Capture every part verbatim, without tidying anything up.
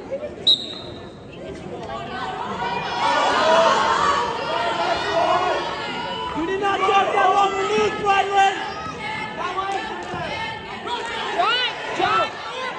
You did not jump that long release, Bradley! Drive! Drive!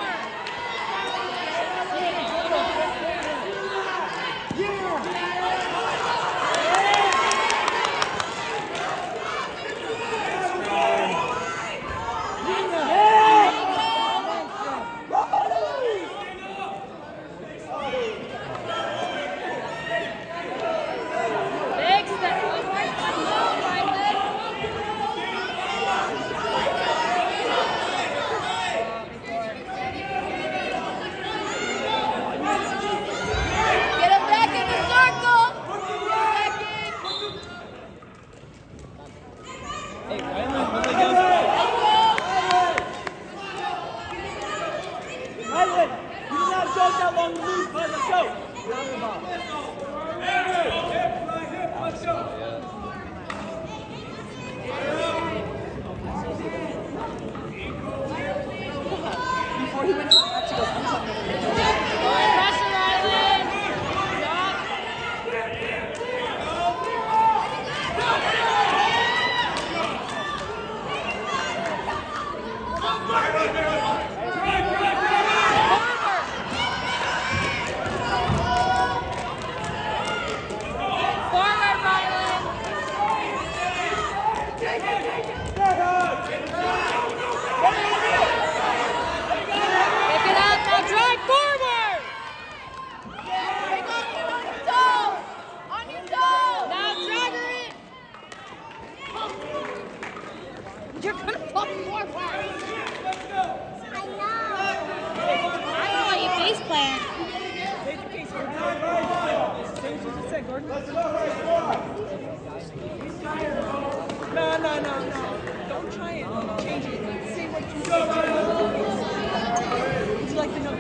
You're gonna fall forward. I know. I don't want you face plant. No, no, no, no. Don't try it. Change it. See what you do. Would you like to know?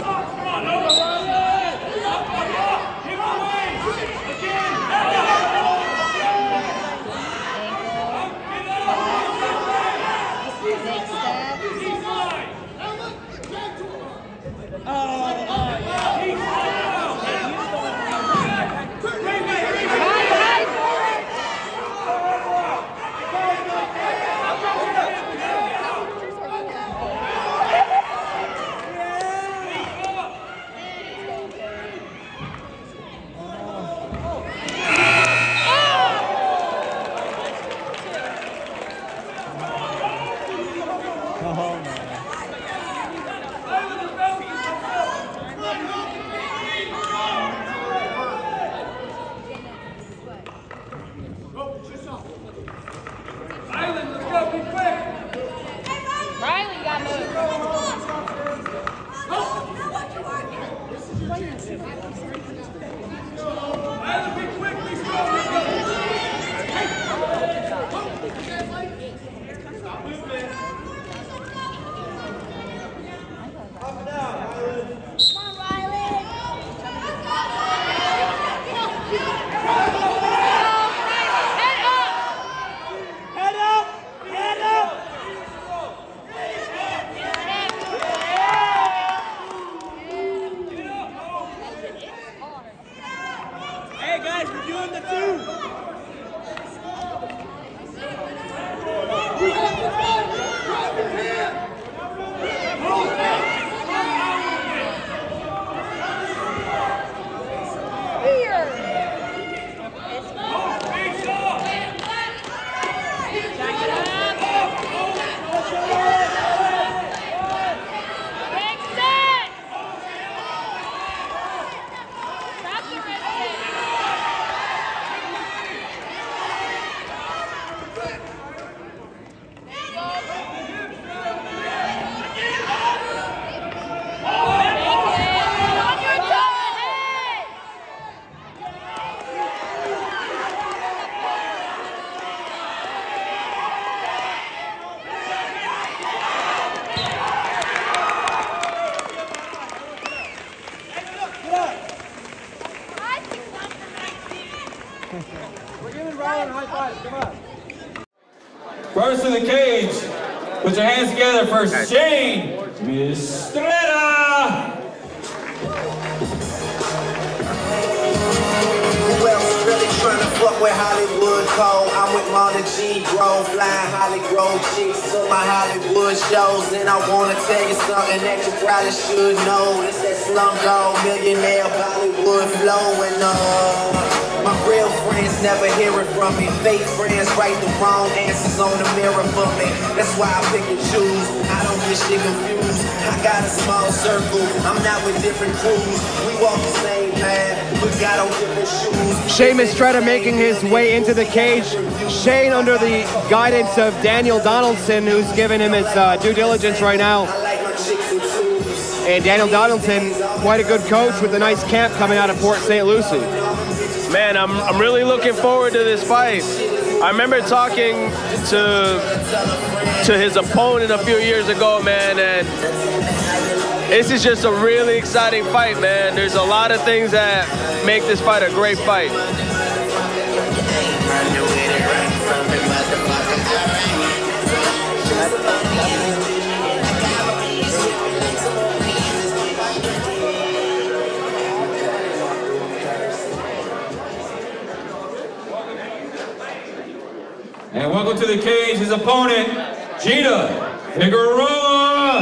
We're giving Rylan a high five. Come on. First to the cage. Put your hands together for Shane Mistretta. Who else really trying to fuck with Hollywood Cole? I'm with Mona G, Grove, flying Hollywood chicks to my Hollywood shows. And I wanna tell you something that you probably should know. It's that Slumdog Millionaire Bollywood flow. And uh my real friends never hear it from me. Fake friends write the wrong answers on the mirror for me. That's why I pick and choose. I don't get shit confused. I got a small circle. I'm not with different crews. We walk the same path. We got on different shoes. Shane Mistretta making his way into the cage. Shane under the guidance of Daniel Donaldson, who's giving him his uh, due diligence right now. And Daniel Donaldson, quite a good coach with a nice camp coming out of Port Saint Lucie. Man, I'm, I'm really looking forward to this fight. I remember talking to, to his opponent a few years ago, man, and this is just a really exciting fight, man. There's a lot of things that make this fight a great fight. And welcome to the cage, his opponent, Gita Figueroa.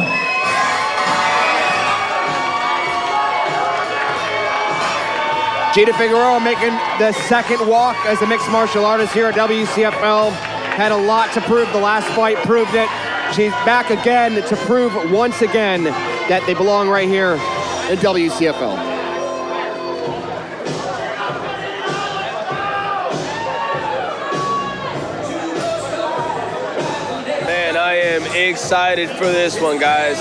Gita Figueroa making the second walk as a mixed martial artist here at W C F L. Had a lot to prove. The last fight proved it. She's back again to prove once again that they belong right here in W C F L. Man, I am excited for this one, guys.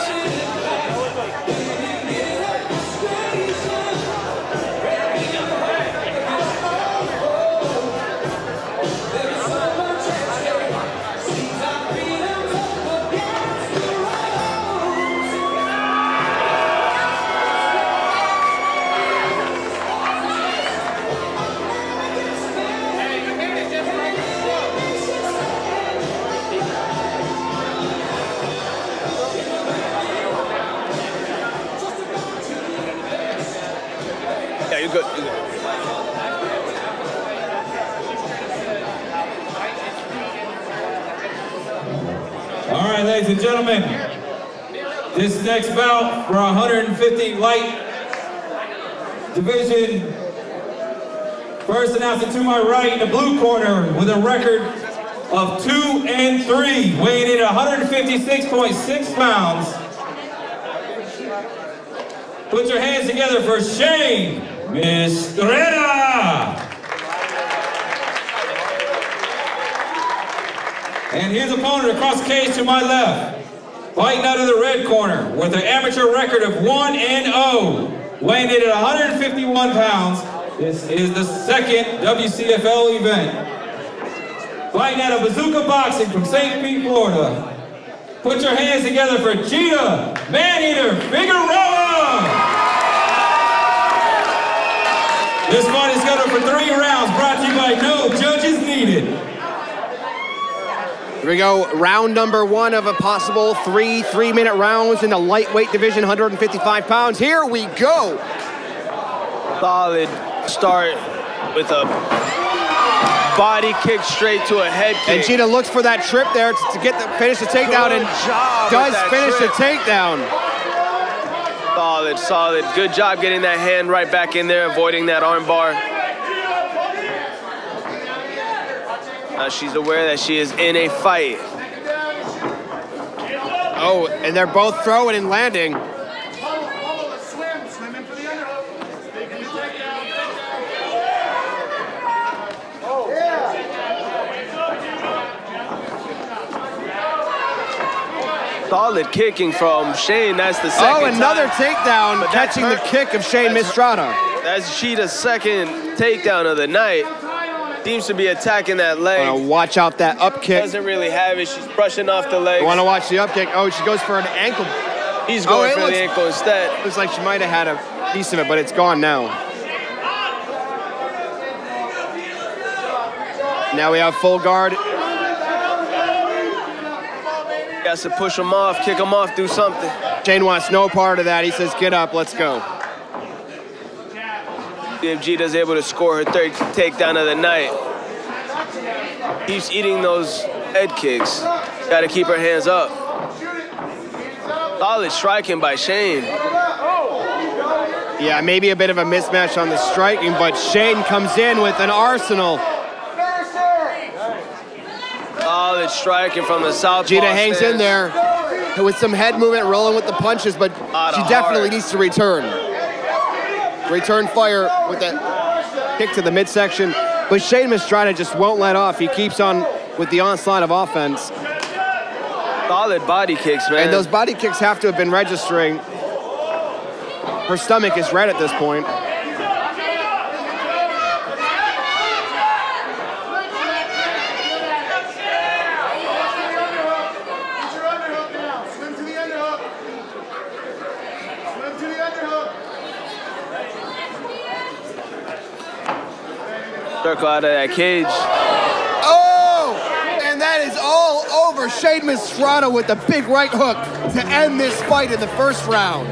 Good, good. All right, ladies and gentlemen, this next bout for one hundred fifty light division. First announcer to my right in the blue corner with a record of two and three, weighing in at one hundred fifty-six point six pounds. Put your hands together for Shane Mistretta. And his opponent across the cage to my left, fighting out of the red corner with an amateur record of one and oh, weighing in at one hundred fifty-one pounds. This is the second W C F L event. Fighting out of Bazooka Boxing from Saint Pete, Florida. Put your hands together for Gita Maneater Figueroa. This fight is scheduled for three rounds, brought to you by No Judges Needed. Here we go, round number one of a possible three three-minute rounds in the lightweight division, one hundred fifty-five pounds. Here we go. Solid start with a body kick straight to a head kick. And Gita looks for that trip there to, to get the finish the takedown. Good And job does with that finish trip. the takedown. Solid, solid. Good job getting that hand right back in there, avoiding that arm bar. Now she's aware that she is in a fight. Oh, and they're both throwing and landing. Solid kicking from Shane. That's the second Oh, another time. takedown, But catching the that's her- kick of Shane Mistretta. That's Gita's second takedown of the night. Seems to be attacking that leg. Wanna watch out that up kick. Doesn't really have it. She's brushing off the leg. Want to watch the up kick. Oh, she goes for an ankle. He's going Oh, it for looks- the ankle instead. Looks like she might have had a piece of it, but it's gone now. Now we have full guard. Got to push him off, kick him off, do something. Shane wants no part of that. He says, get up, let's go. See if Jita's able to score her third takedown of the night. Keeps eating those head kicks. Got to keep her hands up. Solid striking by Shane. Yeah, maybe a bit of a mismatch on the striking, but Shane comes in with an arsenal. Solid striking from the southpaw. Jita hangs in there with some head movement, rolling with the punches, but she definitely needs to return. Return fire with that kick to the midsection. But Shane Mistrada just won't let off. He keeps on with the onslaught of offense. Solid body kicks, man. And those body kicks have to have been registering. Her stomach is red at this point. Circle out of that cage. Oh! And that is all over. Shane Mistrada with the big right hook to end this fight in the first round.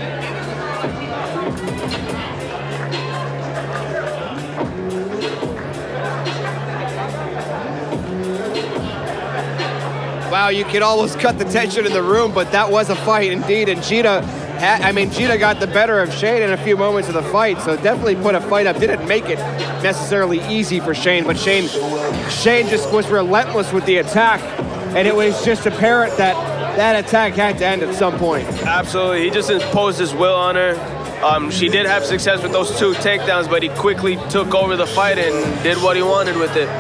Wow, you could almost cut the tension in the room, but that was a fight indeed. And Jita, had, I mean, Jita got the better of Shane in a few moments of the fight, so definitely put a fight up. Didn't make it necessarily easy for Shane, but Shane, Shane just was relentless with the attack, and it was just apparent that that attack had to end at some point. Absolutely, he just imposed his will on her. Um, she did have success with those two takedowns, but he quickly took over the fight and did what he wanted with it.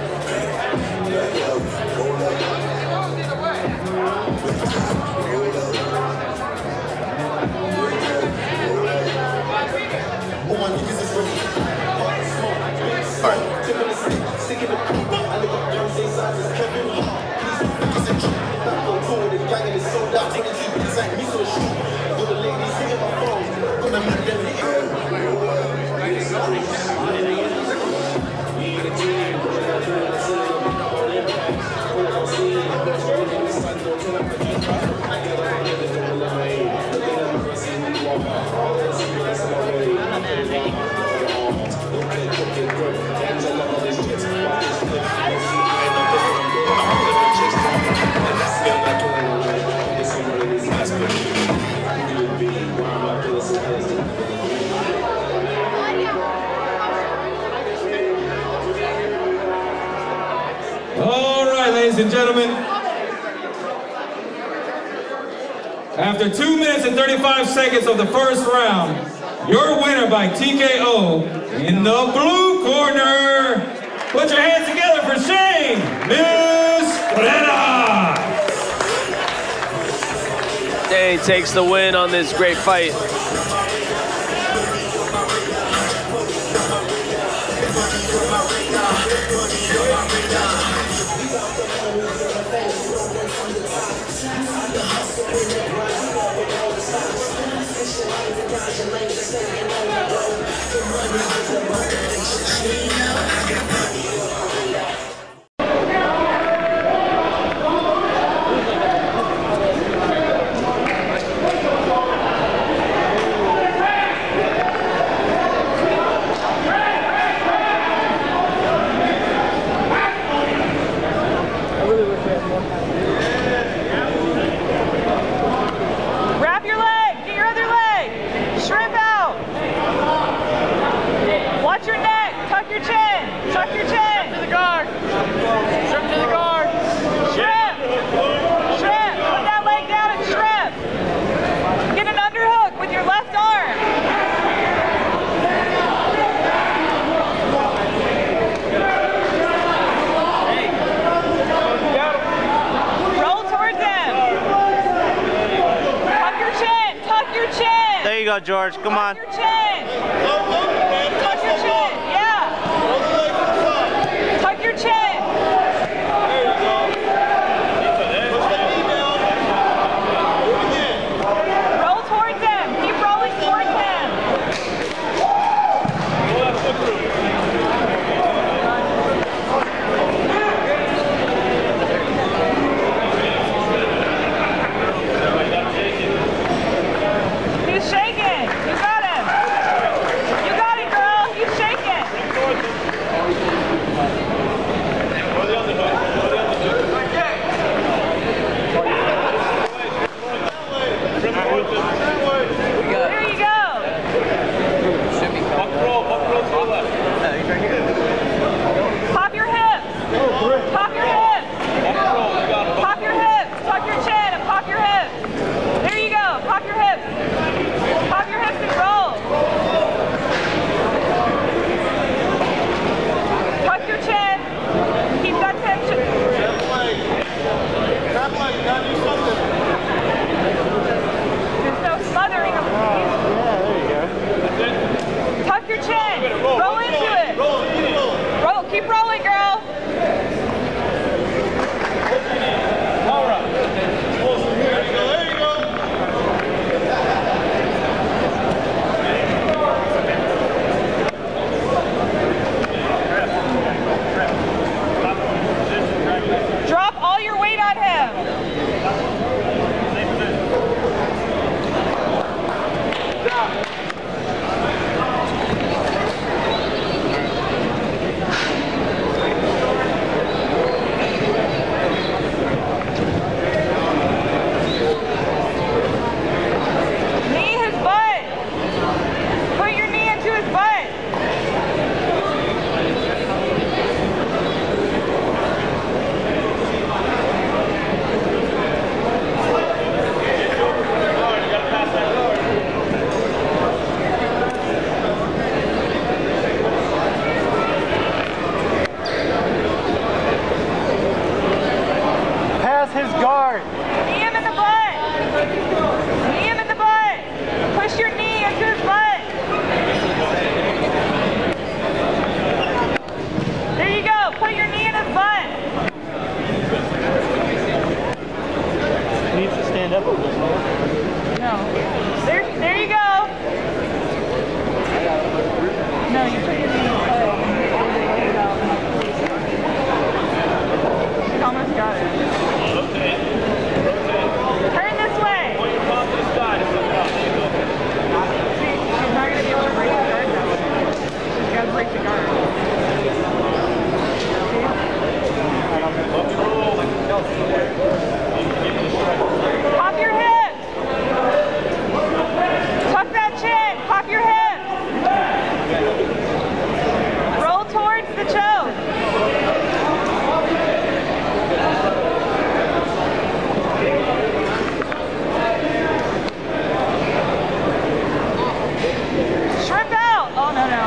Ladies and gentlemen, after two minutes and thirty-five seconds of the first round, your winner by T K O in the blue corner. Put your hands together for Shane Mistrada. Shane takes the win on this great fight. Wrap your leg, get your other leg, shrimp out. Watch your neck, tuck your chin, tuck your chin. Shrimp to the guard, shrimp to the guard. Shrimp, shrimp, put that leg down and shrimp. Get an underhook with your left arm. Roll towards him. Tuck your chin, tuck your chin. There you go, George. Come on. Tuck your chin. Tuck your chin. Yeah. Tuck your chin. Roll towards him. Keep rolling towards him. He's shaking. You got him. You got it, girl. He's shaking.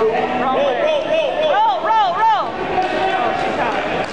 Wrong way. Roll, roll, roll. Oh, she's out.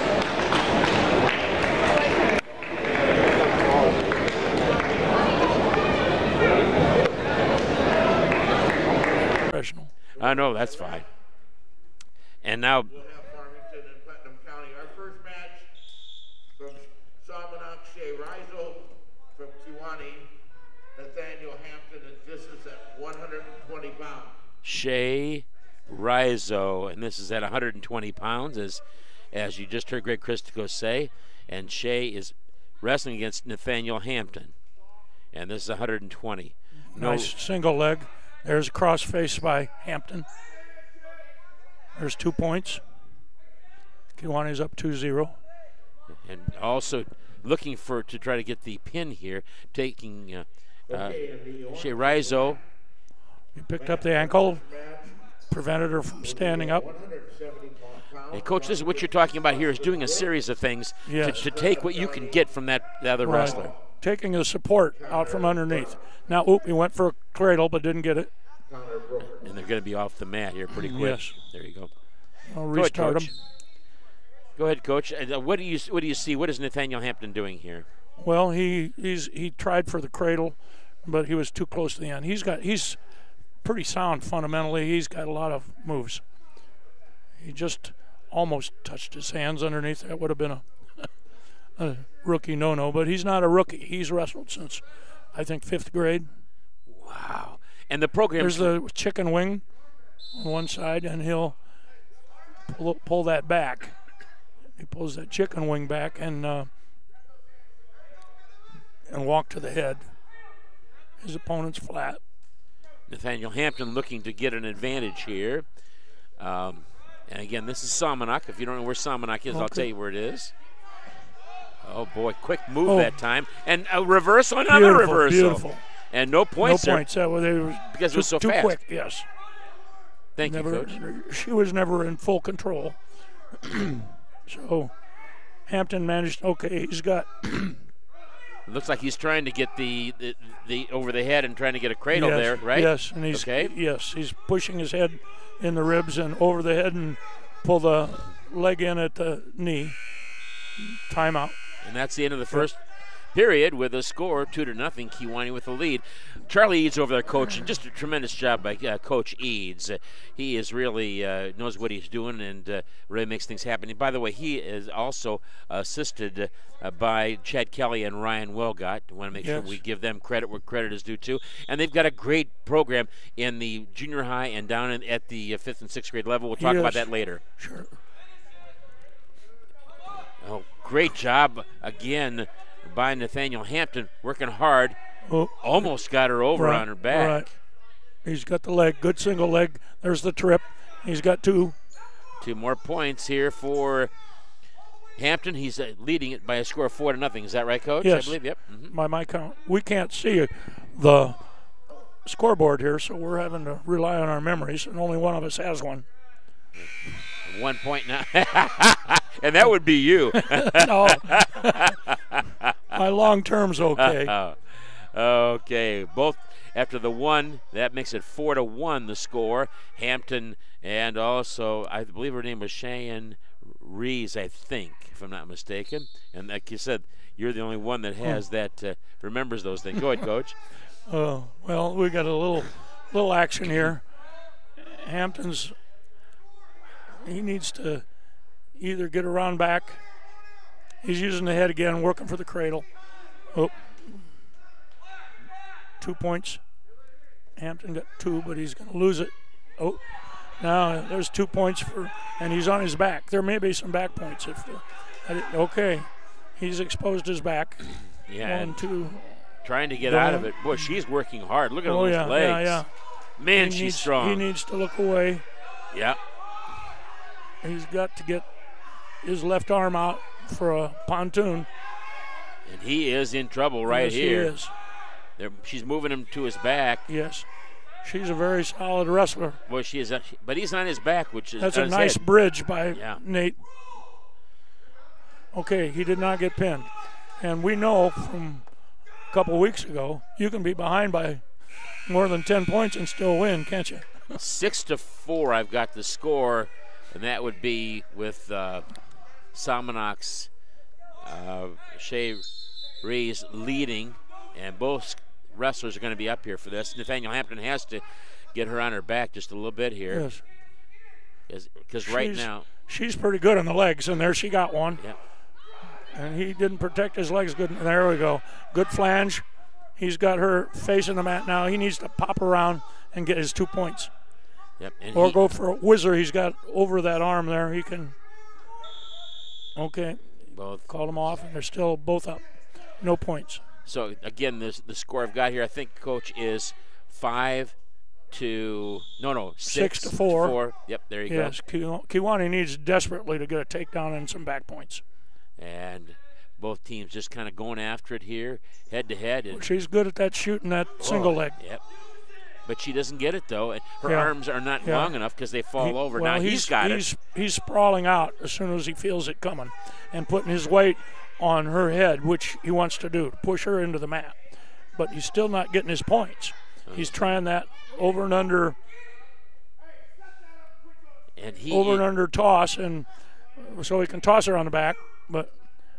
Professional. I know, that's fine. And now, We'll have Farmington and Putnam County. Our first match from Salmonak Shea Rizzo from Kewanee, Nathaniel Hampton, and this is at one hundred twenty pounds. Shea Rizzo, and this is at one hundred twenty pounds, as as you just heard Greg Christico say, and Shea is wrestling against Nathaniel Hampton, and this is one hundred twenty. No, Nice single leg. There's a cross face by Hampton. There's two points. Kewanee's up two zero. and also looking for to try to get the pin here, taking uh, uh, Shea Rizzo. He picked up the ankle, prevented her from standing up. And Coach, this is what you're talking about here, is doing a series of things Yes. to, to take what you can get from that the other Right. wrestler. Taking the support out from underneath. Now, oop, he went for a cradle but didn't get it. And they're going to be off the mat here pretty quick. Yes. There you go. I'll Go ahead, restart Coach. him. Go ahead, Coach. Uh, what do you what do you see? What is Nathaniel Hampton doing here? Well, he he's he tried for the cradle, but he was too close to the end. He's got he's pretty sound fundamentally. He's got a lot of moves. He just almost touched his hands underneath. That would have been a, a rookie no-no, but he's not a rookie. He's wrestled since, I think, fifth grade. Wow. And the program. There's the chicken wing on one side, and he'll pull, pull that back. He pulls that chicken wing back and uh, and walk to the head. His opponent's flat. Nathaniel Hampton looking to get an advantage here. Um, and again, this is Salmonak. If you don't know where Salmonak is, I'll Okay. tell you where it is. Oh boy, quick move Oh. that time. And a reversal, another Beautiful, reversal. beautiful. And no points No there points. That was, they were because too, it was so too fast. quick. Yes. Thank never, you, Coach. She was never in full control. So Hampton managed. Okay, he's got. It looks like he's trying to get the, the, the over the head and trying to get a cradle yes, there, right? Yes, and he's okay. yes, he's pushing his head in the ribs and over the head and pull the leg in at the knee. Timeout. And that's the end of the first period with a score two to nothing. Kewanee with the lead. Charlie Eads over there coaching. Just a tremendous job by uh, Coach Eads. Uh, he is really uh, knows what he's doing and uh, really makes things happen. And by the way, he is also assisted uh, by Chad Kelly and Ryan Wilgott. I want to make Yes. sure we give them credit where credit is due too. And they've got a great program in the junior high and down in, at the uh, fifth and sixth grade level. We'll talk Yes. about that later. Sure. Oh, great job again by Nathaniel Hampton, working hard. Oh, Almost got her over right, on her back. Right. He's got the leg. Good single leg. There's the trip. He's got two. Two more points here for Hampton. He's uh, leading it by a score of four to nothing. Is that right, Coach? Yes. I believe. Yep. Mhm. By my count, we can't see the scoreboard here, so we're having to rely on our memories, and only one of us has one. One point now, and that would be you. No, my long term's okay. Okay, both after the one, that makes it four to one. The score. Hampton and also I believe her name was Cheyenne Rees, I think, if I'm not mistaken. And like you said, you're the only one that has that uh, remembers those things. Go ahead, Coach. Uh, well, we got a little little action here. Hampton's he needs to either get around back. He's using the head again, working for the cradle. Oh, two points. Hampton got two, but he's going to lose it. Oh, now there's two points for, and he's on his back. There may be some back points if. The, I didn't- okay, he's exposed his back. Yeah. One, two. Trying to get Going. out of it. Boy, she's working hard. Look at Oh those yeah, legs. yeah, yeah. Man, He she's needs, strong. He needs to look away. Yeah. He's got to get his left arm out for a pontoon. And he is in trouble right Yes, here. He is. They're, she's moving him to his back. Yes. She's a very solid wrestler. Well, she is, but he's on his back, which is That's on a his nice head. bridge by Yeah. Nate. Okay, he did not get pinned. And we know from a couple weeks ago, you can be behind by more than ten points and still win, can't you? Six to four, I've got the score, and that would be with uh, Salmonok's uh, Shea Rees leading, and both wrestlers are going to be up here for this. Nathaniel Hampton has to get her on her back just a little bit here. Yes. Because right now. She's pretty good on the legs, and there she got one. Yeah. And he didn't protect his legs good. There we go. Good flange. He's got her facing the mat now. He needs to pop around and get his two points. Yep. And or he, go for a whizzer. He's got over that arm there. He can. Okay. Both. Called them off, and they're still both up. No points. So, again, this, the score I've got here, I think, Coach, is five to, no, no, six, six to four. To four. Yep, there you yes, go. Yes, Kiwani needs desperately to get a takedown and some back points. And both teams just kind of going after it here, head to head. And she's good at that shooting that oh, single leg. Yep. But she doesn't get it, though. And her yeah. arms are not yeah. long enough because they fall he, over. Well, now he's, he's got he's, it. He's sprawling out as soon as he feels it coming and putting his weight on her head, which he wants to do, to push her into the mat. But he's still not getting his points. Okay. He's trying that over and under and he, over and under toss, and so he can toss her on the back. But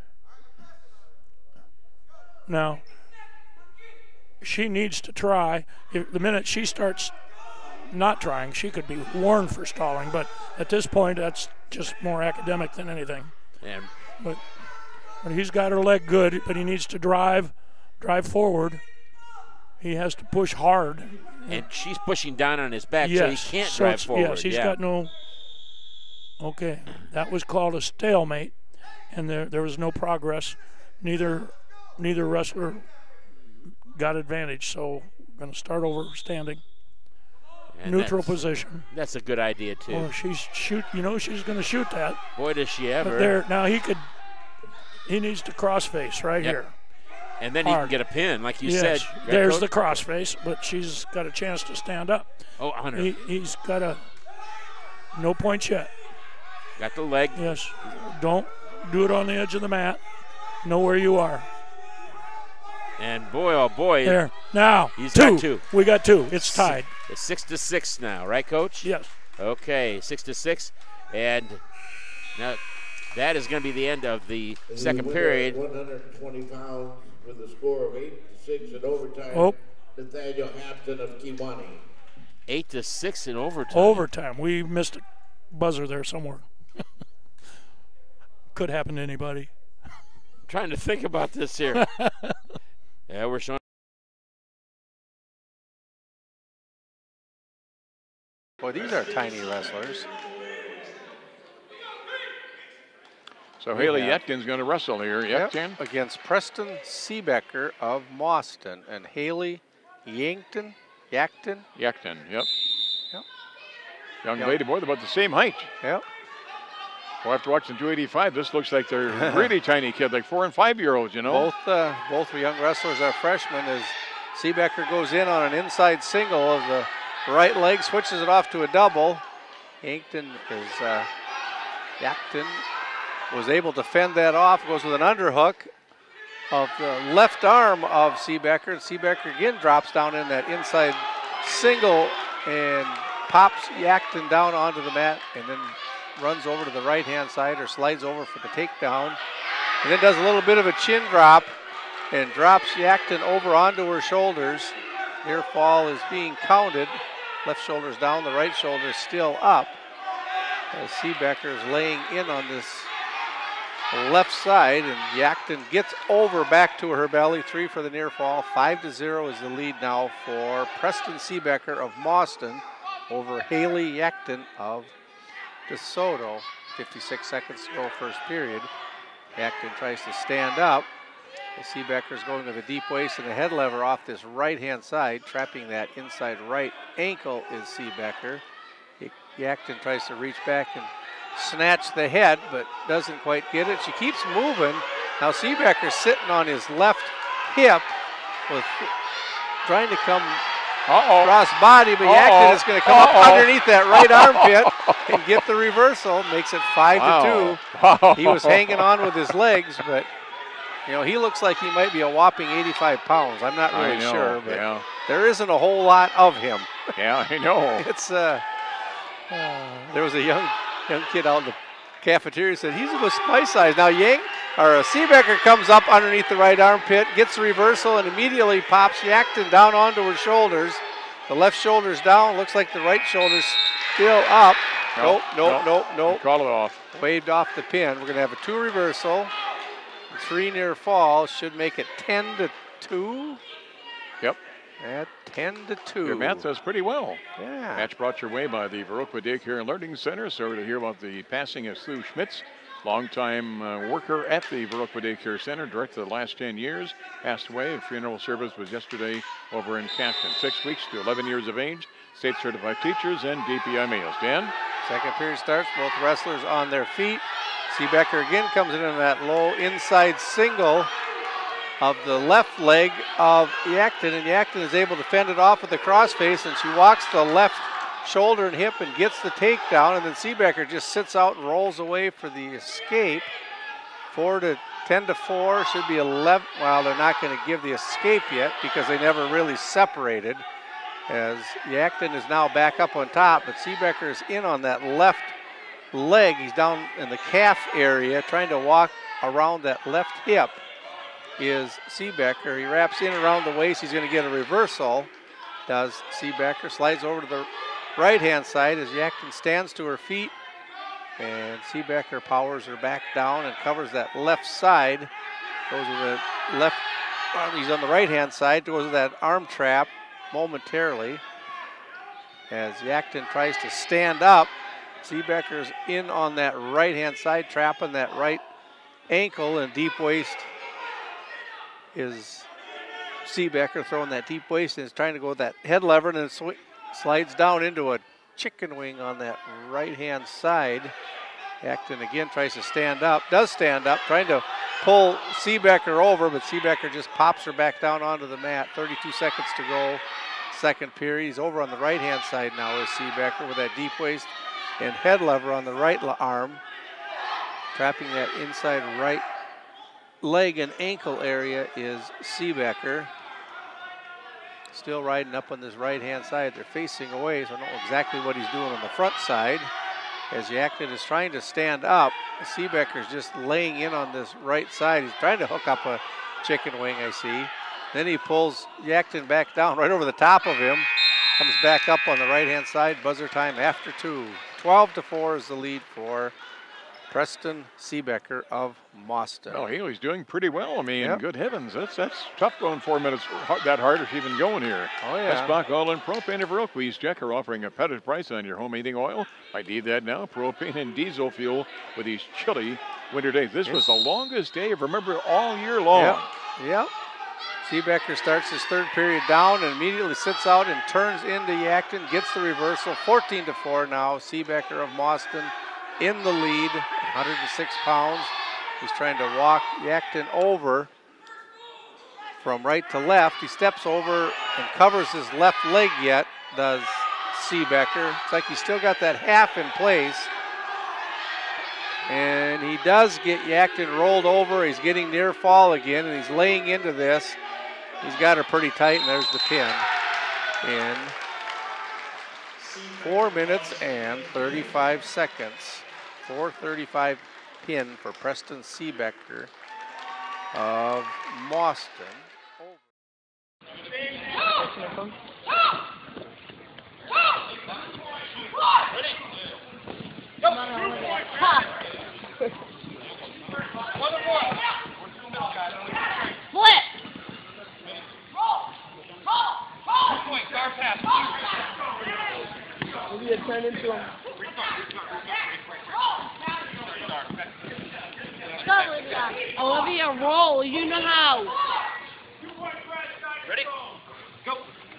now she needs to try. If the minute she starts not trying, she could be warned for stalling. But at this point, that's just more academic than anything. And but but he's got her leg good, but he needs to drive, drive forward. He has to push hard. And she's pushing down on his back, yes. so he can't so drive forward. Yes, he's yeah. got no. Okay, that was called a stalemate, and there there was no progress. Neither neither wrestler got advantage, so we're going to start over standing. And neutral that's, position. That's a good idea too. Oh, she's shoot. You know she's going to shoot that. Boy, does she ever! But there now he could. He needs to cross face right yep. here. And then Hard. he can get a pin, like you yes. said. Right, there's Coach? the cross face, but she's got a chance to stand up. Oh, Hunter. He, he's got a no points yet. Got the leg. Yes. Don't do it on the edge of the mat. Know where you are. And boy, oh boy. There. Now, he's two. got two. We got two. It's tied. It's six to six now, right, Coach? Yes. Okay, six to six. And now that is going to be the end of the and second period. one hundred twenty pounds with a score of eight to six in overtime. Oh. Nathaniel Hampton of Kiwani. Eight to six in overtime. Overtime. We missed a buzzer there somewhere. Could happen to anybody. I'm trying to think about this here. Yeah, we're showing. Boy, these are tiny wrestlers. So we Haley Yetkin's going to wrestle here. Yetkin yep, against Preston Seebecker of Mauston, and Haley Yankton, Yankton. Yankton, yep. Yep. Young yep. lady, boy, they're about the same height. Yep. Well, after watching two eighty-five, this looks like they're really tiny kids, like four and five year olds, you know. Both uh, both young wrestlers are freshmen as Seebecker goes in on an inside single of the right leg, switches it off to a double. Yankton is uh, Yankton was able to fend that off, goes with an underhook of the left arm of Seebecker. And Seebecker again drops down in that inside single and pops Yankton down onto the mat and then runs over to the right-hand side or slides over for the takedown. And then does a little bit of a chin drop and drops Yankton over onto her shoulders. Near fall is being counted. Left shoulder's down, the right shoulder still up. As Seebecker is laying in on this left side, and Yankton gets over back to her belly. Three for the near fall. Five to zero is the lead now for Preston Seebecker of Mauston over Haley Yankton of DeSoto. fifty-six seconds to go first period. Yankton tries to stand up. Seebecker's going with a deep waist and a head lever off this right-hand side. Trapping that inside right ankle is Seebecker. Yankton tries to reach back and snatch the head, but doesn't quite get it. She keeps moving. Now Seebecker's sitting on his left hip with trying to come Uh-oh. cross body, but Uh-oh. Yankton is going to come Uh-oh. up underneath that right armpit and get the reversal. Makes it five wow. to two. He was hanging on with his legs, but You know, he looks like he might be a whopping eighty-five pounds. I'm not really I know, sure, but yeah. there isn't a whole lot of him. Yeah, I know. It's uh, uh, there was a young young kid out in the cafeteria said he's about my size. Now Yank or uh, Seebecker comes up underneath the right armpit, gets the reversal, and immediately pops Yackton down onto her shoulders. The left shoulder's down. Looks like the right shoulder's still up. Nope, nope, nope, nope. Call it off. Waved off the pin. We're going to have a two reversal. Three near fall should make it ten to two. Yep. At ten to two. Your math does pretty well. Yeah. Match brought your way by the Viroqua Daycare and Learning Center. So to hear about the passing of Sue Schmitz, longtime uh, worker at the Viroqua Daycare Center, director the last ten years, passed away. A funeral service was yesterday over in Canton. Six weeks to eleven years of age, state certified teachers and D P I males. Dan? Second period starts, both wrestlers on their feet. Seebecker again comes in on that low inside single of the left leg of Yackton, and Yackton is able to fend it off with the crossface, and she walks the left shoulder and hip and gets the takedown, and then Seebecker just sits out and rolls away for the escape. Four to ten to four, should be eleven. Well, they're not going to give the escape yet because they never really separated, as Yackton is now back up on top, but Seebecker is in on that left leg. He's down in the calf area trying to walk around that left hip is Seebecker. He wraps in around the waist. He's going to get a reversal. Does Seebecker. Slides over to the right-hand side as Yackton stands to her feet, and Seebecker powers her back down and covers that left side. Goes with the left arm. He's on the right-hand side. Goes with that arm trap momentarily as Yackton tries to stand up. Seebecker's in on that right-hand side, trapping that right ankle, and deep waist is Seebecker throwing that deep waist and is trying to go with that head lever, and then sw slides down into a chicken wing on that right-hand side. Yackton again tries to stand up, does stand up, trying to pull Seebecker over, but Seebecker just pops her back down onto the mat. thirty-two seconds to go, second period. He's over on the right-hand side now with Seebecker with that deep waist and head lever on the right arm, trapping that inside right leg and ankle area is Seebecker. Still riding up on this right-hand side. They're facing away, so I don't know exactly what he's doing on the front side. As Yackton is trying to stand up, Seebecker's just laying in on this right side. He's trying to hook up a chicken wing, I see. Then he pulls Yackton back down right over the top of him. Comes back up on the right-hand side. Buzzer time after two. twelve to four is the lead for Preston Seebecker of Mauston. Well, Haley's doing pretty well. I mean, Yep. good heavens, that's that's tough going four minutes that hard if she's even going here. Oh, yeah. Esbach All-In Propane of Viroqua East Checker offering a competitive price on your home heating oil. I need that now. Propane and diesel fuel with these chilly winter days. This was the longest day of remember all year long. Yep. Yep. Seebecker starts his third period down and immediately sits out and turns into Yackton, gets the reversal. fourteen to four now. Seebecker of Mauston in the lead, one hundred six pounds. He's trying to walk Yackton over from right to left. He steps over and covers his left leg yet, does Seebecker. It's like he's still got that half in place. And he does get Yackton rolled over. He's getting near fall again, and he's laying into this. He's got her pretty tight, and there's the pin. In four minutes and thirty-five seconds. four thirty-five pin for Preston Seebecker of Mauston. Flip! Maybe you turn into him. Olivia, roll. You know how. Ready? Go.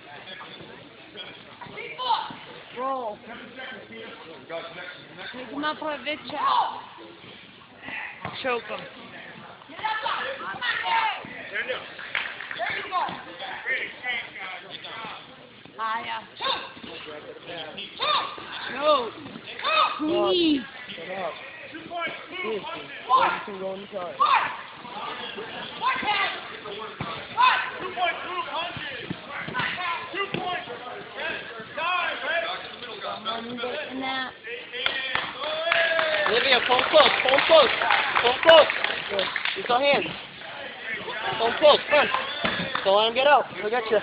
Roll. Make him up for a big check. Choke him. Turn down. Higher. Choke. Please. Shut up. Please. You can go in the car. Olivia, pull him close, pull him close, pull him close. Use our hands. Pull him close, come on. Don't let him get out. Look at you.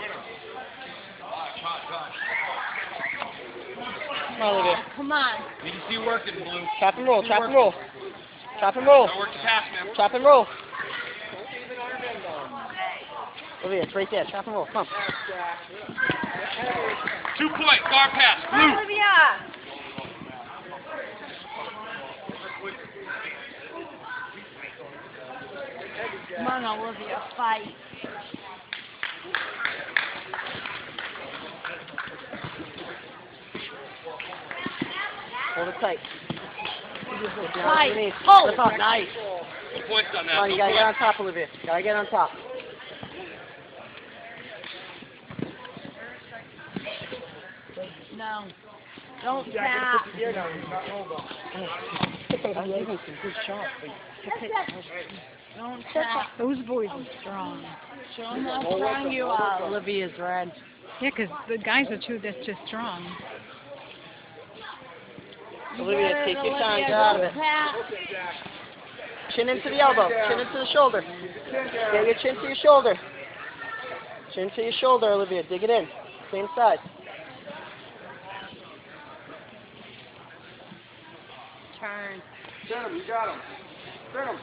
Come on, Olivia. Come on. Need to see you working, Blue. Trap and roll, trap and roll. Trap and roll. Work the pass, man. Trap and roll. Olivia, it's right there. Trap and roll. Come on. Two point, guard pass. Blue. Olivia. Come on, Olivia, fight. Hold it tight. Fight. Hold. Flip up. Nice. Two points on that. Come on, you gotta get on top, Olivia. You gotta get on top. No. Don't tap. I'm giving some good shots. Don't tap. Those boys are strong. Show them how strong you are. Olivia's red. Yeah, because the guys are too, that's just strong. Olivia, take your time. Get out of it. Chin into the elbow. Chin into the shoulder. Get your chin to your shoulder. Chin to your shoulder, Olivia. Dig it in. Same side. Turn. Send him, you got him. Send him.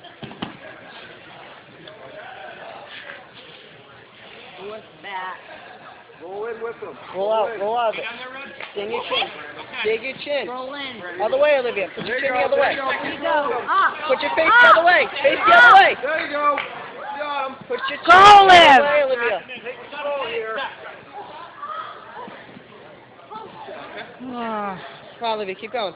What's back? Roll in with him. Roll out, roll out of it. Dig your chin. Dig your chin. Roll in. Other way, Olivia. Put your chin the other way. There you go. Up. Put your face Up. the other way. Face the other way. There you go. Got him. Put your chin Go, the Liv. other way, Olivia. Take the ball here. Oh. Come on, Olivia. Keep going.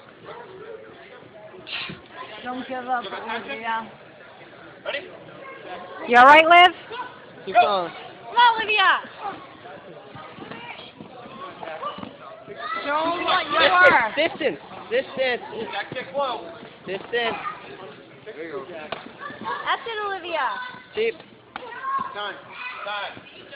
Don't give up, Olivia. Ready? You all right, Liv? Keep going. Come on, Olivia. Show them what you are. Distance. Distance. Back kick low. Distance. There you go. That's it, Olivia. Deep. Time. Time.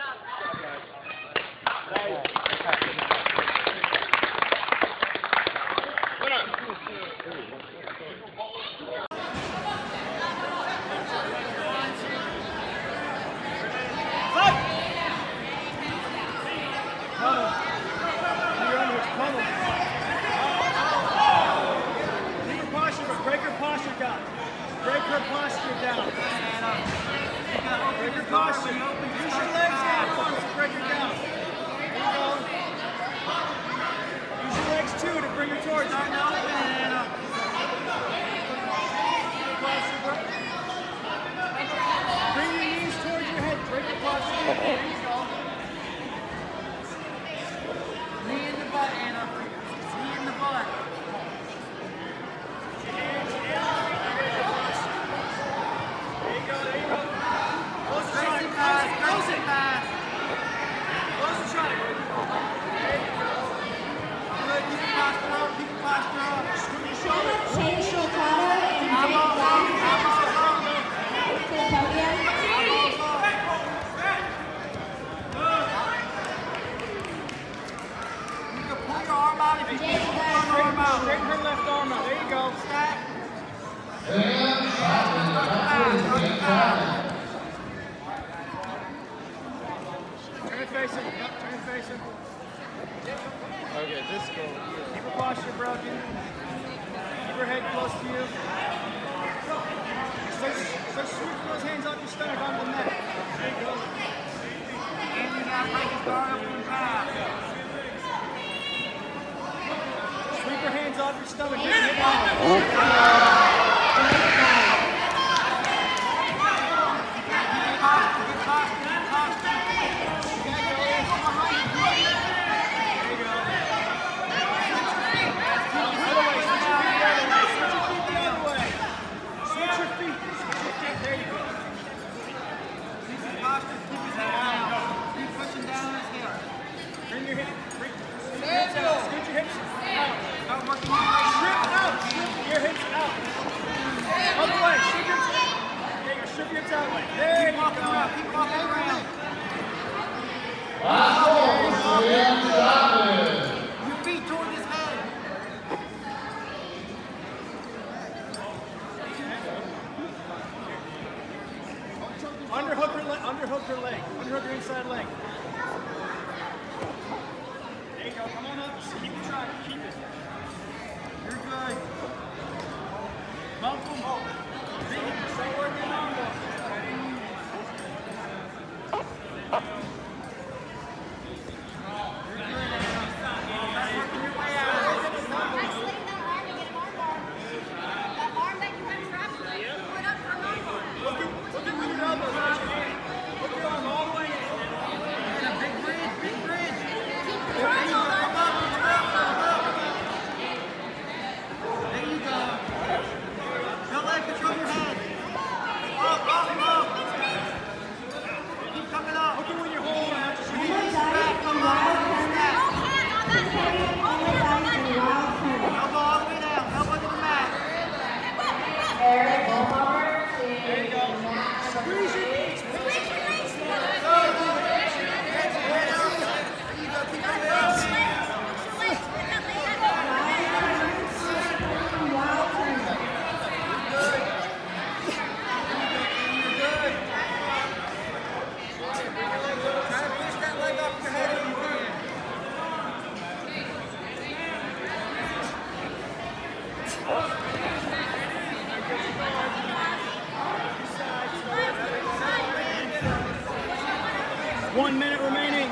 Break her posture down. Break her posture down. Break her posture. Use your legs and arms to break her down. There you go. Use your legs too to bring her towards you. Bring your knees towards your head. Break your posture. There you go. Knee in the butt, Anna. Knee in the butt. Straighten her left arm out. There you go. Stack. Turn it facing. Yep, turn it facing. Okay, this goes. Keep her posture broken. Keep her head close to you. Start, start sweeping those hands off your stomach onto the neck. There you go. And you got to break his guard up and back. Sweep your hands off your stomach. Just hit on. Scoot your hips out. Out working. Strip out. Strip your hips out. underhook her leg. Underhook her leg. Underhook her inside leg. There you go. Come on up. Just keep it trying. Keep it. You're good. Bump them. Start working on them. One minute remaining.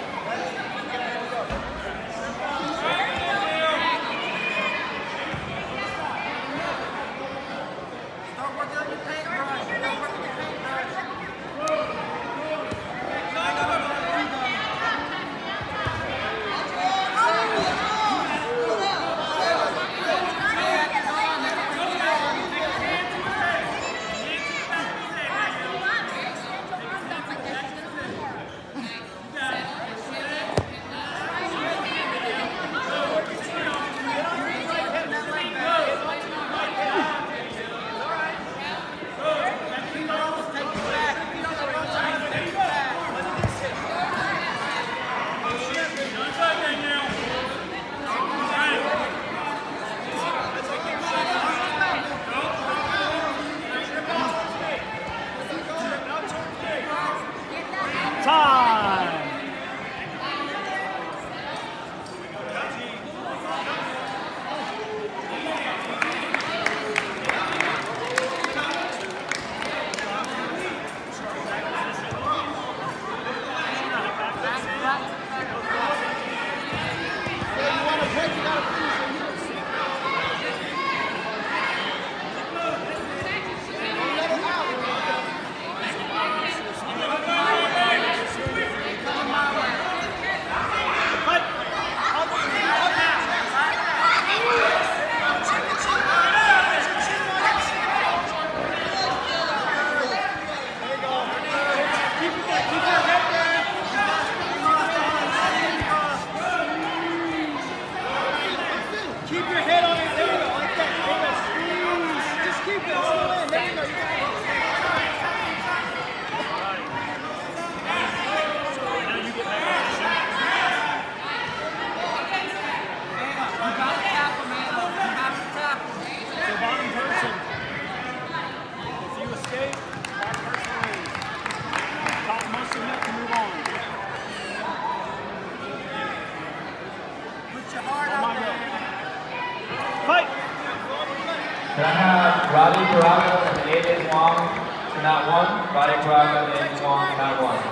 Can I have Roddy Baraga and Aiden Wong to not one? Roddy Baraga and Aiden Wong to not one.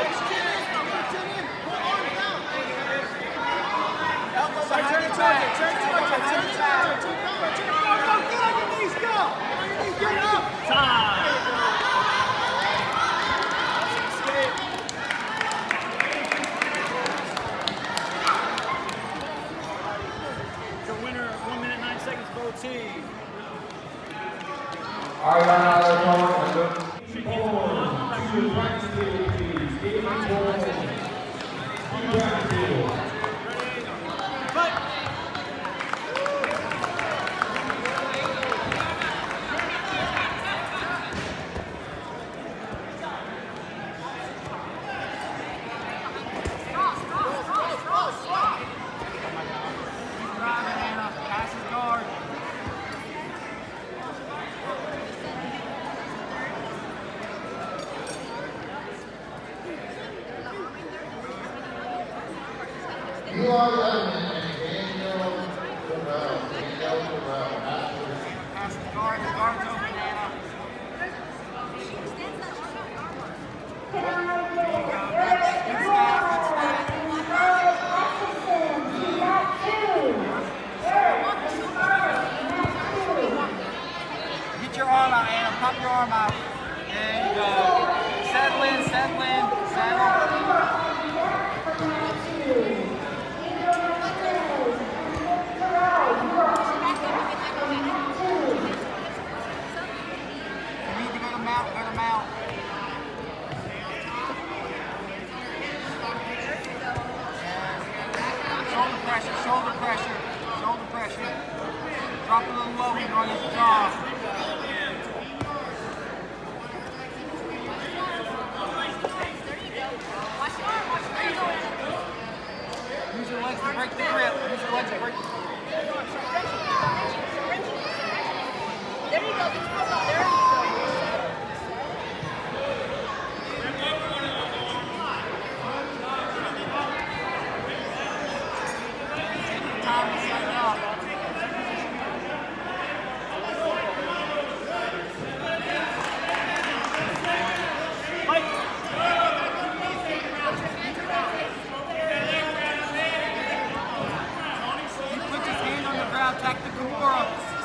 Turn it towards it, turn it towards it, turn it towards it. Go, go, get on your knees, go! On your knees, get up! Time! The winner, one minute, nine seconds, O T. All right, run out of the phone. arm out. There you go. Settle in, settle in, settle. You need to go to mount, go to mount. Shoulder pressure, shoulder pressure, shoulder pressure. Drop a little low when you're on his jaw. Use your legs to break the grip. Use your legs to break the grip. There you go. There you go. Time to set it up. Attack the Kimura.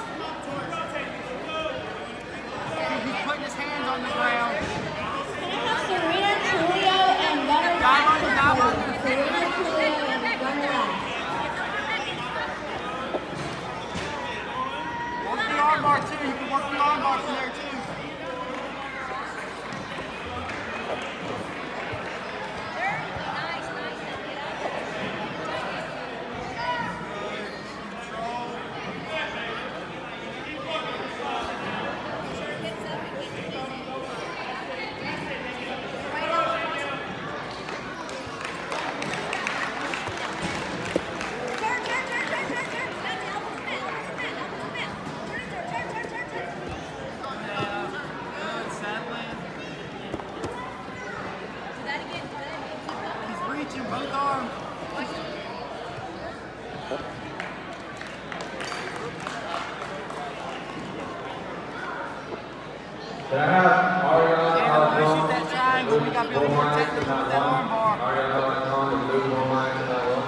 He's putting his hands on the ground. Can I have Serena, Trulio, and Gunnar Dive under, back? dive under. Serena, Trulio, and Gunnar back. Work the arm bar too. You can work the arm bar from there too. Can I have Ariana Shoot that triangle. We got to be able to protect him with that arm bar. Ariana Alcon and Luke Beaumont to that one.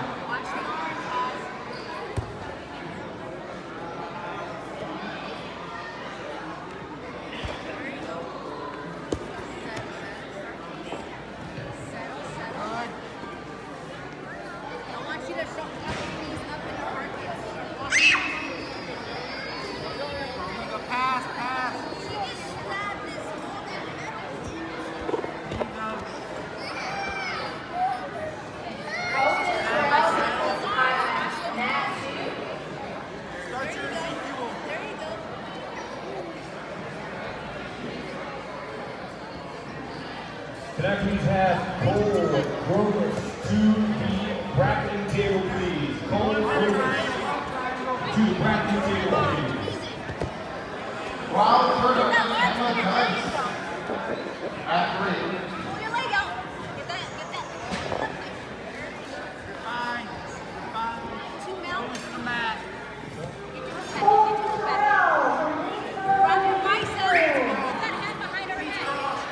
Can I please have Cole Grovis to the bracketing table, please? Cole Grovis to the bracketing table, please. Wild Turtle, Emma Tice at three. Fine. Fine. Two mil. Go to the mat. Run your biceps. Put that hand behind her head.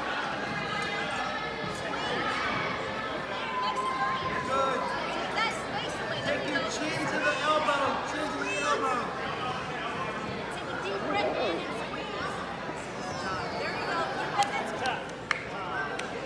Good. Take that space away. There Take you your go. chin to the elbow. Chin to the elbow. Take a deep breath in and squeeze. There you go. Keep that.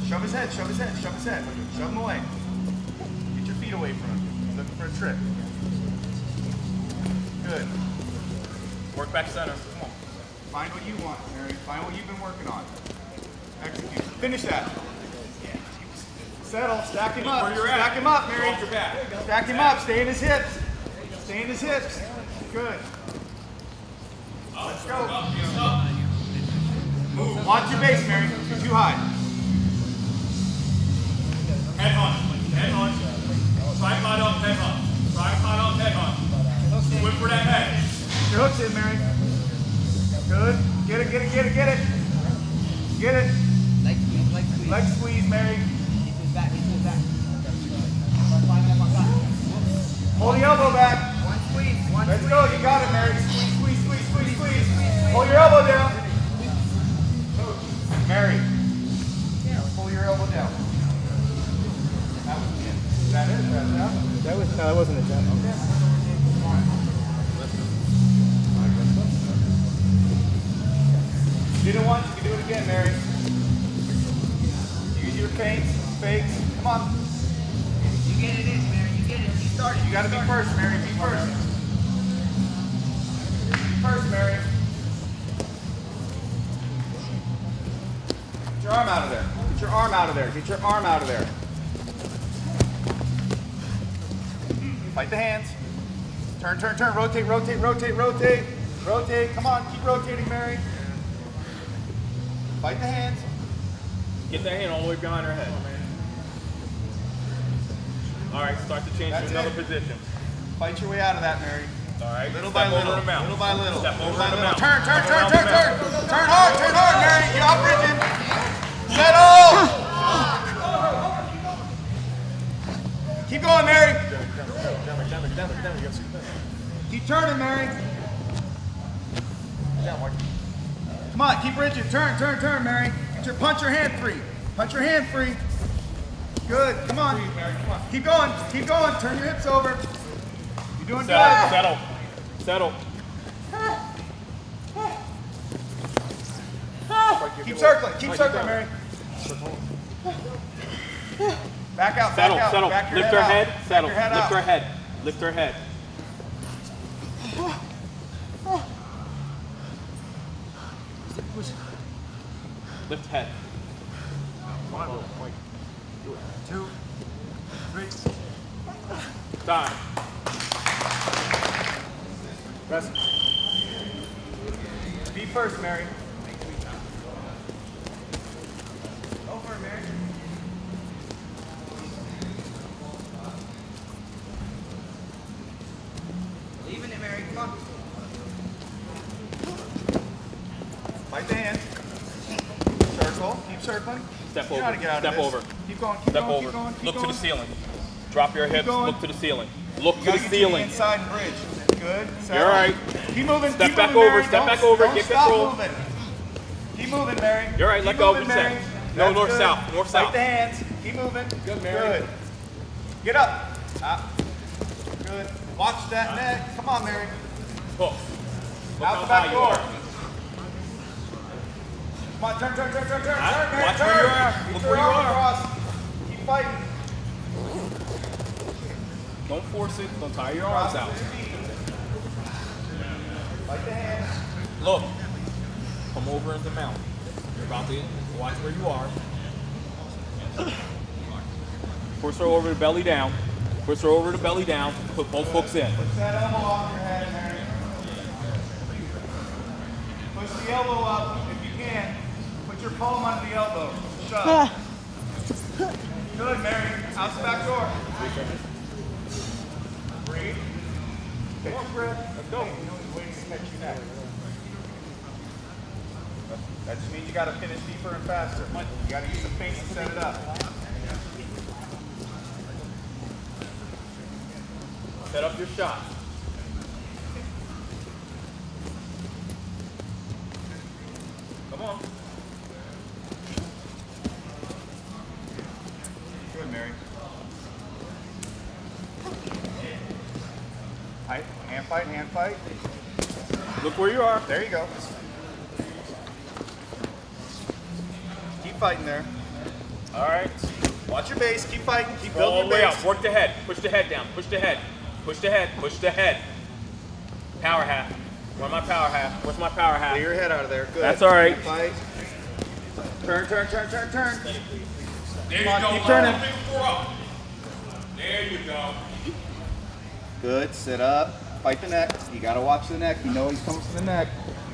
Shove his head, shove his head, shove his head. Shove him away. Get your feet away from him. He's looking for a trick. Good. Work back center. Come on. Find what you want, Mary. Find what you've been working on. Execute. Finish that. Settle. Stack him up. Where you're at. Stack him up, Mary. Hold your back. Stack him up. Stay in his hips. Stay in his hips. Good. Let's go. Move. Watch your base, Mary. You're too high. Head hunt. Head hunt. Tripod up, head hunt. Tripod up, head hunt. Whip for that head. Your hook's in, Mary. Good. Get it, get it, get it, get it. Get it. Leg squeeze, leg squeeze. Leg squeeze, Mary. Hold the elbow back. One squeeze. One Let's squeeze. Go. You got it, Mary. Squeeze, squeeze, squeeze, squeeze, squeeze. Hold your elbow down. Mary. Pull your elbow down. That was it. Is that it? Is that it? That was, no, that wasn't it. Okay. You did it once, you can do it again, Mary. Use your feints, fakes. Come on. You get it in, Mary. You get it. You start it. You gotta be first, Mary. Be first. Be first, Mary. Get your arm out of there. Get your arm out of there. Get your arm out of there. Fight the hands. Turn, turn, turn. Rotate, rotate, rotate, rotate. Rotate. Come on. Keep rotating, Mary. Fight the hands. Get that hand all the way behind her head. All right, start to change That's to another it. position. Fight your way out of that, Mary. All right. Little Step by little. over the mount. Little by little. Step little over by the little. mount. Turn, turn, Step turn, around turn, the turn. mount. Turn hard, turn hard, Mary. You're up, bridging. Settle. Keep going, Mary. Keep turning, Mary. Come on, keep bridging. Turn, turn, turn, Mary. Get your punch your hand free. Punch your hand free. Good. Come on. Keep going. Keep going. Turn your hips over. You're doing Settle, good. settle, settle. Keep circling. Keep circling, Mary. Back out. Settle, back out. settle. Back your Lift head her out. head. Back Settle. your head Lift out. her head. Lift her head. Lift head. Two, three. Time. Rest. Be first, Mary. Go for it, Mary. Leaving it, Mary. Come on. Fight the hands. Circle. Keep circling. Step You know how to over. get out of Step this. over. Keep going. Keep Step going. over. Keep going. Keep Look going. to the ceiling. Drop your hips. going. Look to the ceiling. Look You to gotta the get to ceiling. inside and bridge. Good. Settle. You're all right. Keep moving. Step keep back moving, over. Mary. Step Don't- back over. Don't Get stop control. moving. Keep moving, Mary. You're all right. Keep Let go. moving, Reset. Mary. No, That's north, good. south. North, Fight south. the hands. Keep moving. Good, Mary. Good. Get up. Up. Good. Watch that neck. Come on, Mary. Hook. Look Out how the back high you door. are. Come on, turn, turn, turn, turn, turn, Huh? turn, Mary, Watch turn. where you are. Get Look your where you arm are. across. Keep fighting. Don't force it. Don't tire your Cross arms out. with your feet. Fight the hands. Look. Come over into mount. You're about to watch where you are. Push her over the belly down. Push her over the belly down. Put both hooks in. Push that elbow off your head, Mary. Push the elbow up if you can. Put your palm under the elbow. Shove. Good, Mary. Out the back door. Breathe. Take a breath. Let's go. Wait to catch you next. That just means you got to finish deeper and faster. You got to use some feints to set it up. Set up your shot. Come on. Good, Mary. Fight, hand fight, hand fight. Look where you are. There you go. Keep fighting there. All right. Watch your base. Keep fighting. Keep building All your the way base. up. Work the head. Push the head down. Push the head. Push the head. Push the head. Power half. Where's my power half? Where's my power half? Clear your head out of there. Good. That's all right. Fight. Turn, turn, turn, turn, turn. There you Come on, go. keep Line turning. up, big four up. There you go. Good. Sit up. Fight the neck. You got to watch the neck. You know he comes to the neck.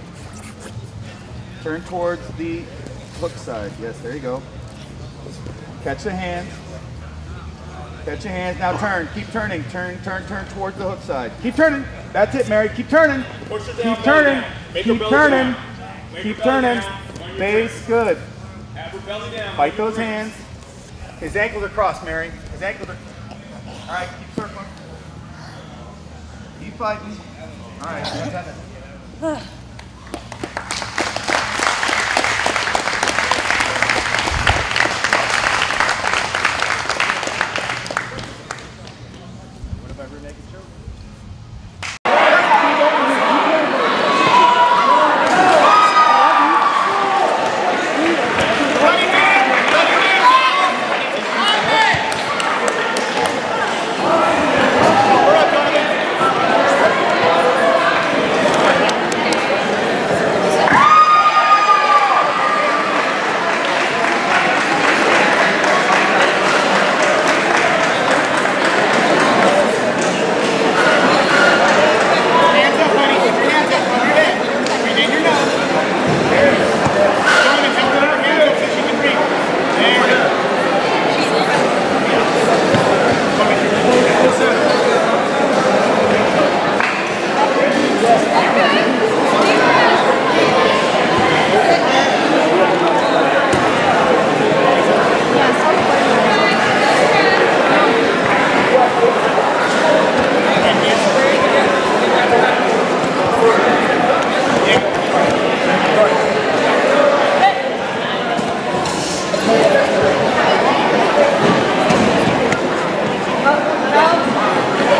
Turn towards the hook side. Yes, there you go. Catch the hands. Catch your hands. Now turn. Keep turning. Turn, turn, turn towards the hook side. Keep turning. That's it, Mary. Keep turning. Push it down, Keep belly turning. down. Make her Keep belly turning. down. Make Keep her belly turning. down. On your Base. wrist. Good. Have her belly down. Fight On your those wrist. hands. His ankles are crossed, Mary. His ankles are. All right. Keep circling. Keep fighting. All right.